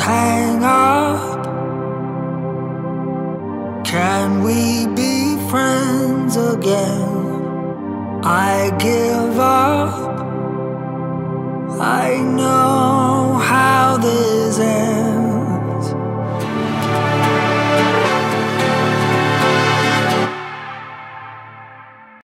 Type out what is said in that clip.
hang up? Can we be friends again? I give up.